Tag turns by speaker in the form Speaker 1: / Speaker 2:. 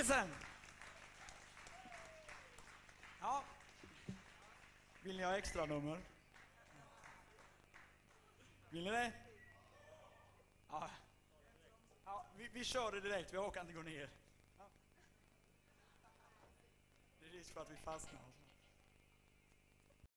Speaker 1: sen. Ja. Vill ni ha extra nummer? Vill ni det? Ja. Ja, vi kör det direkt, vi orkar inte gå ner. Ja. Det är risk för att vi fastnar.